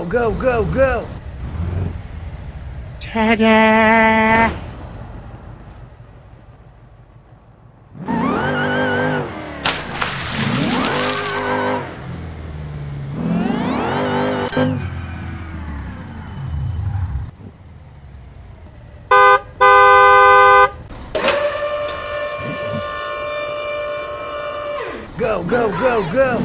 go, go, go! Ta-da! Go, go, go, go!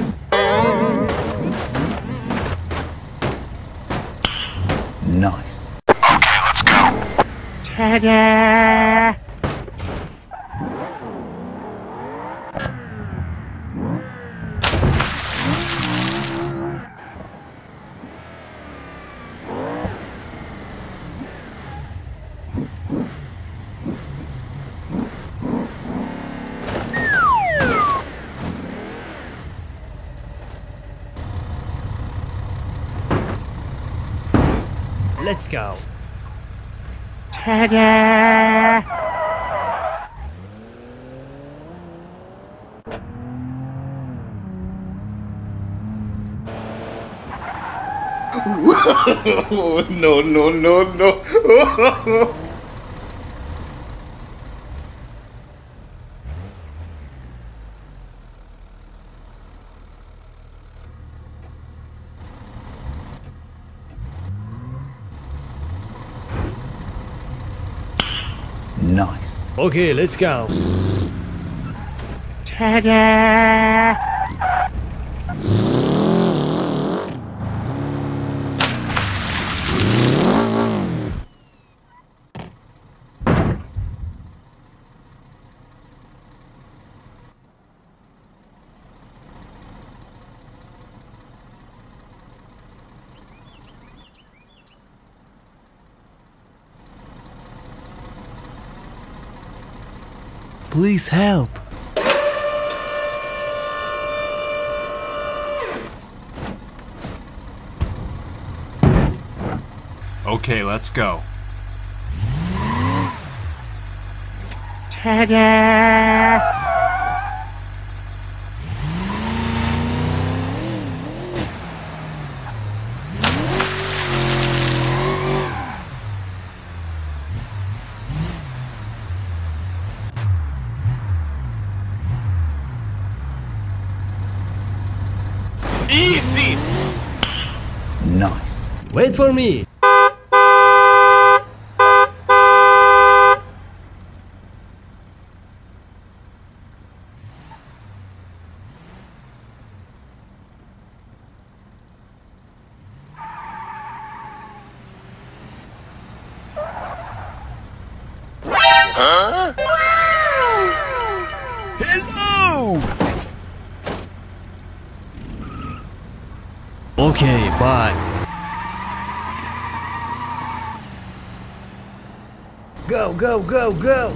Nice. Okay, let's go. Ta-da! Let's go! Ta-da! No, no, no, no. Nice. Okay, let's go! Ta-da! Please help! Okay, let's go. Ta-da! Easy! Nice. Wait for me! Hello! Okay, bye! Go, go, go, go!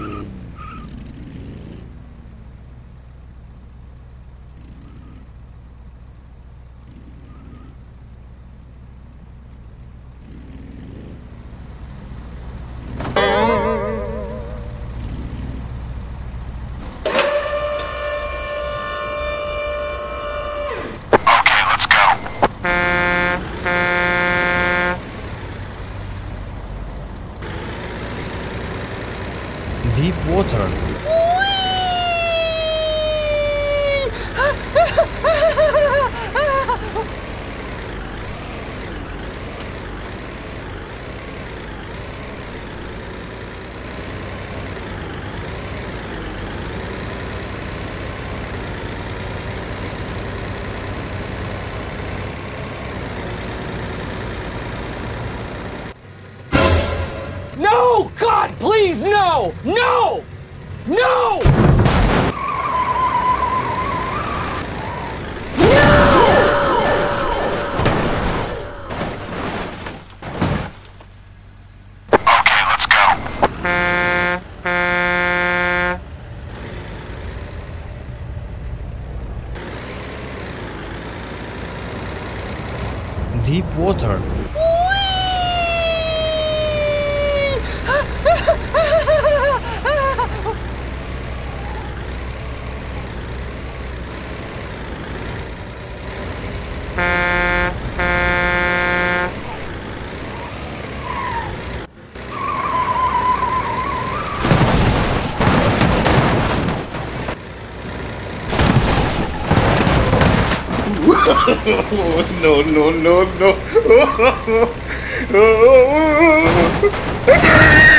Okay, let's go. Deep water. No! God, please, no! No! No! Okay, let's go. Deep water. No, no, no, no.